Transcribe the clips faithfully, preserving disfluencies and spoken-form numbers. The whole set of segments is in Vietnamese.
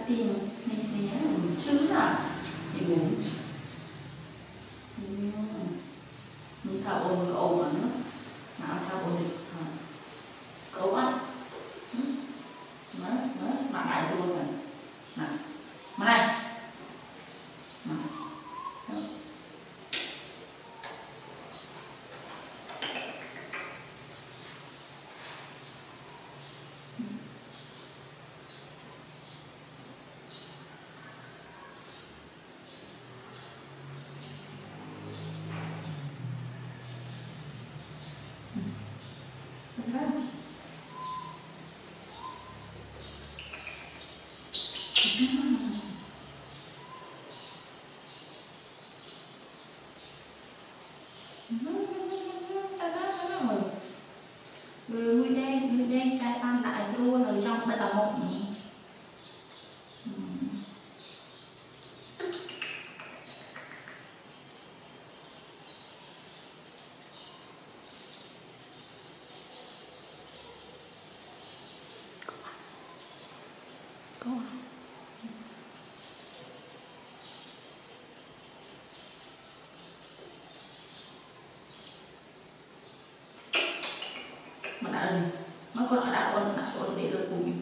tiền mình mình nhớ là mình chứ là mình muốn mình thảo ồn cái ồn mà nữa nào thảo ồn thì cấu ăn mới mới mà lại tôi rồi này mà này người đen người đen cái ăn lại luôn ở trong đây là một mà đã mấy con đã con đã con để được cùng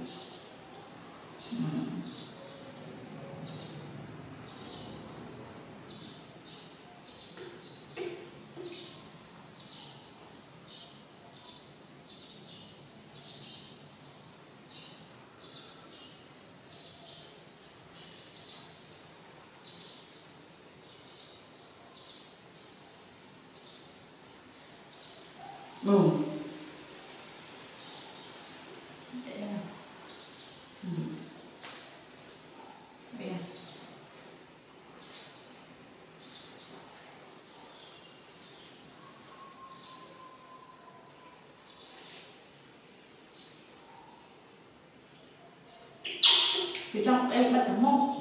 ừ. Ở trong đây bật cái mông